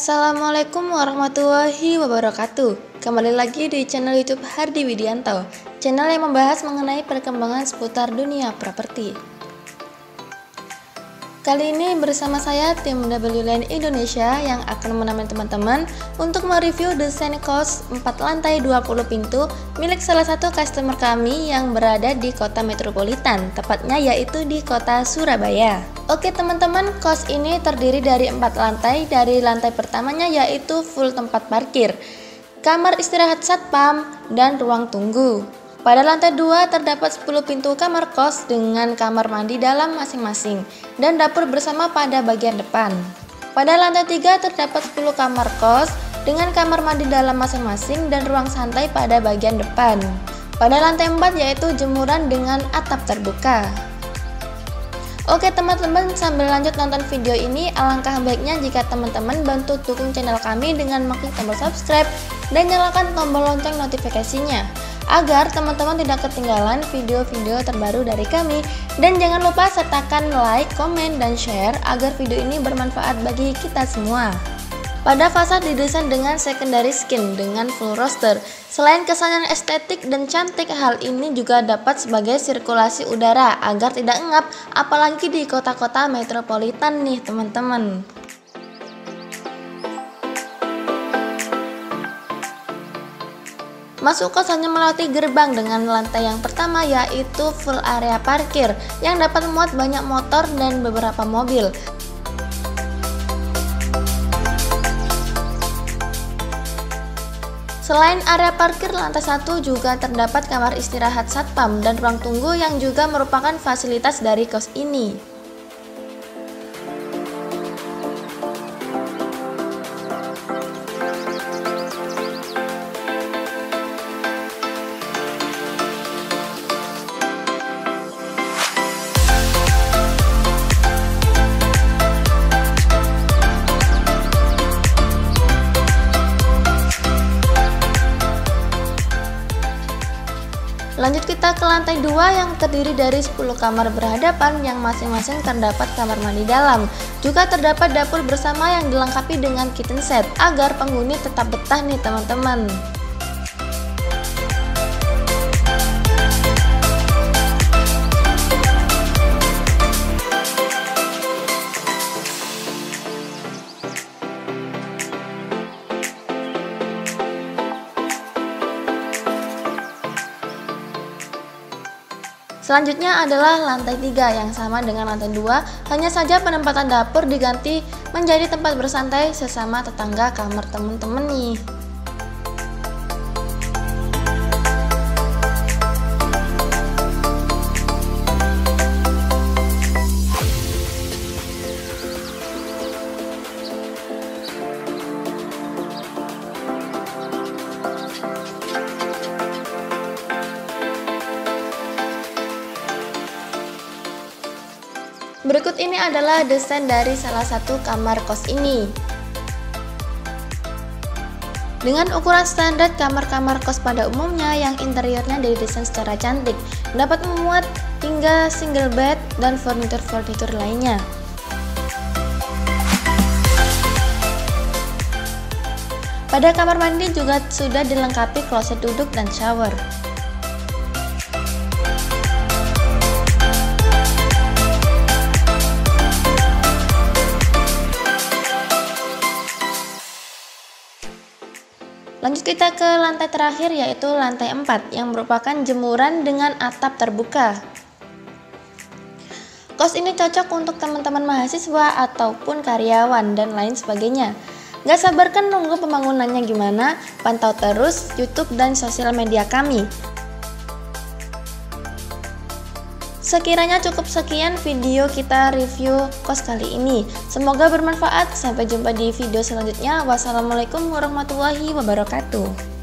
Assalamualaikum warahmatullahi wabarakatuh. Kembali lagi di channel YouTube Hardi Widianto, channel yang membahas mengenai perkembangan seputar dunia properti. Kali ini bersama saya tim WLand Indonesia yang akan menemani teman-teman untuk mereview desain kos 4 lantai 20 pintu milik salah satu customer kami yang berada di kota metropolitan, tepatnya yaitu di kota Surabaya. Oke teman-teman, kos ini terdiri dari 4 lantai. Dari lantai pertamanya yaitu full tempat parkir, kamar istirahat satpam, dan ruang tunggu. Pada lantai 2 terdapat 10 pintu kamar kos dengan kamar mandi dalam masing-masing dan dapur bersama pada bagian depan. Pada lantai 3 terdapat 10 kamar kos dengan kamar mandi dalam masing-masing dan ruang santai pada bagian depan. Pada lantai 4 yaitu jemuran dengan atap terbuka. Oke teman-teman, sambil lanjut nonton video ini, alangkah baiknya jika teman-teman bantu dukung channel kami dengan mengklik tombol subscribe dan nyalakan tombol lonceng notifikasinya, agar teman-teman tidak ketinggalan video-video terbaru dari kami. Dan jangan lupa sertakan like, komen, dan share agar video ini bermanfaat bagi kita semua. Pada fasad didesain dengan secondary skin dengan full roster. Selain kesan yang estetik dan cantik, hal ini juga dapat sebagai sirkulasi udara agar tidak engap, apalagi di kota-kota metropolitan nih teman-teman. Masuk kos hanya melewati gerbang dengan lantai yang pertama yaitu full area parkir yang dapat memuat banyak motor dan beberapa mobil. Selain area parkir, lantai 1 juga terdapat kamar istirahat satpam dan ruang tunggu yang juga merupakan fasilitas dari kos ini. Lanjut kita ke lantai 2 yang terdiri dari 10 kamar berhadapan yang masing-masing terdapat kamar mandi dalam. Juga terdapat dapur bersama yang dilengkapi dengan kitchen set agar penghuni tetap betah nih teman-teman. Selanjutnya adalah lantai 3 yang sama dengan lantai 2, hanya saja penempatan dapur diganti menjadi tempat bersantai sesama tetangga kamar teman-teman nih. Berikut ini adalah desain dari salah satu kamar kos ini. Dengan ukuran standar kamar-kamar kos pada umumnya yang interiornya didesain secara cantik, dapat memuat hingga single bed dan furnitur-furnitur lainnya. Pada kamar mandi juga sudah dilengkapi kloset duduk dan shower. Lanjut kita ke lantai terakhir yaitu lantai 4 yang merupakan jemuran dengan atap terbuka. Kos ini cocok untuk teman-teman mahasiswa ataupun karyawan dan lain sebagainya. Gak sabar kan nunggu pembangunannya gimana? Pantau terus YouTube dan sosial media kami. Sekiranya cukup sekian video kita review kos kali ini. Semoga bermanfaat. Sampai jumpa di video selanjutnya. Wassalamualaikum warahmatullahi wabarakatuh.